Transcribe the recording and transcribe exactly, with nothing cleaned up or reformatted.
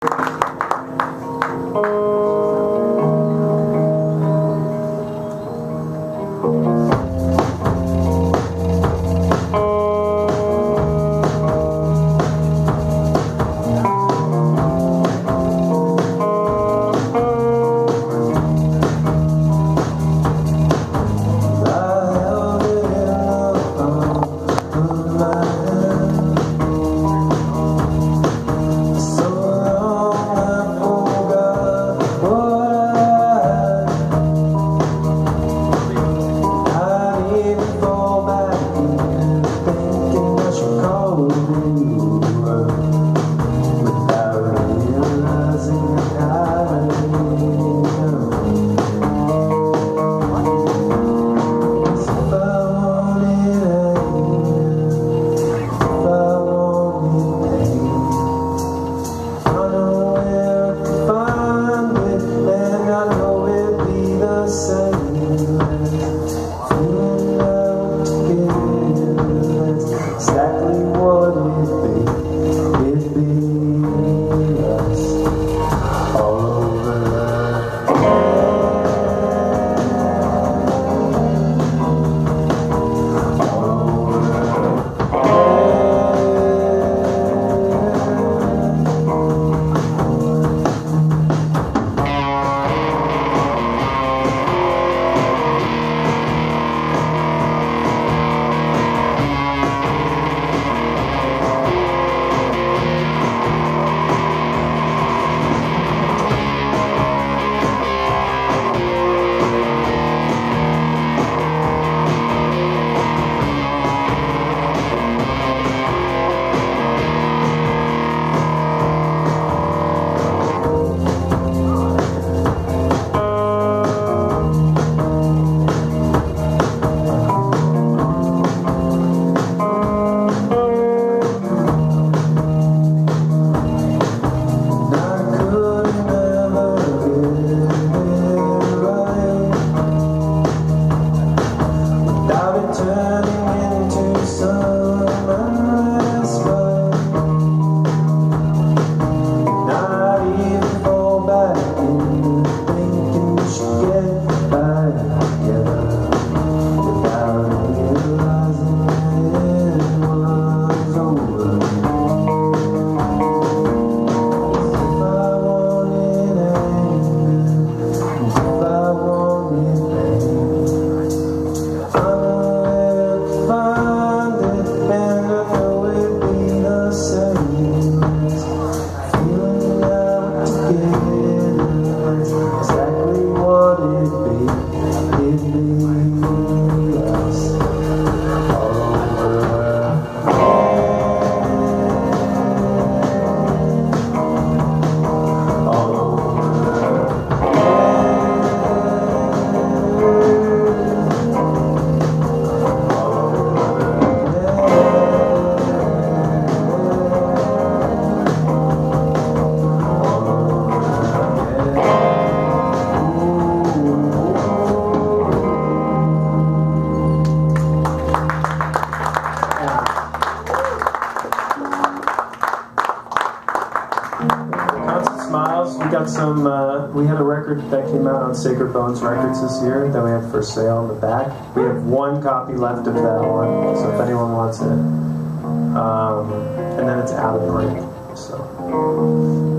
We got some, uh, we had a record that came out on Sacred Bones Records this year that we had for sale in the back. We have one copy left of that one, so if anyone wants it. Um, and then it's out of print, so.